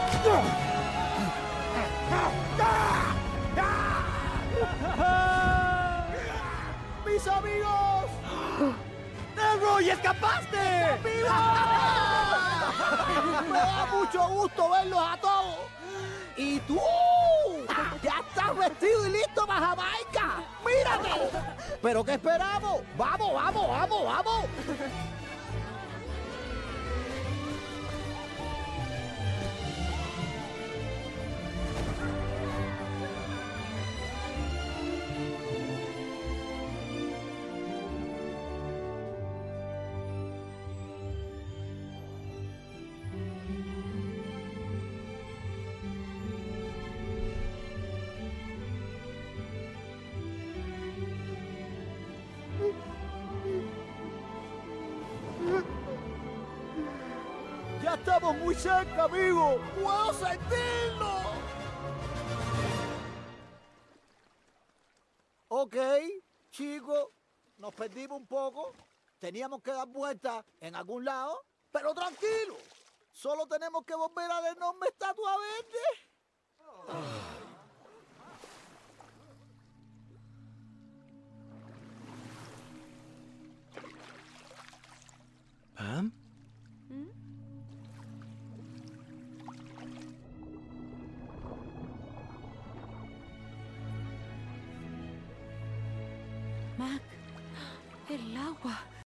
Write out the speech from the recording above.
¡Mis amigos! ¡Roy, escapaste! ¡Amigos! Me da mucho gusto verlos a todos. ¿Y tú? ¡Ya estás vestido y listo para Jamaica! ¡Mírate! ¿Pero qué esperamos? ¡Vamos, vamos, vamos, vamos! ¡Ya estamos muy cerca, amigo! ¡Puedo sentirlo! Ok, chicos, nos perdimos un poco. Teníamos que dar vuelta en algún lado, pero tranquilo. Solo tenemos que volver a la enorme estatua verde. ¿Pam? Mac, el agua.